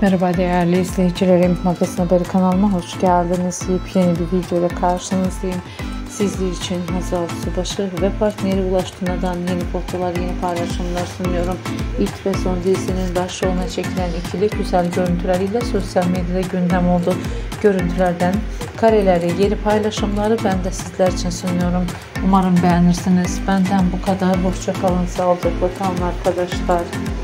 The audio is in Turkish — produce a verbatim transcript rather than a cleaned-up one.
Merhaba değerli izleyicilerim, Magazin Haberi kanalıma hoş geldiniz. Yepyeni bir video ile karşınızdayım. Sizler için Hazal ve partneri Ulaş Tuna'dan yeni fotoğraflar, yeni paylaşımlar sunuyorum. İlk ve son dizisinin başrolüne çekilen ikili güzel görüntüleriyle sosyal medyada gündem oldu. Görüntülerden kareleri, yeni paylaşımları ben de sizler için sunuyorum. Umarım beğenirsiniz. Benden bu kadar. Hoşça kalın, sağlıcakla kalın arkadaşlar.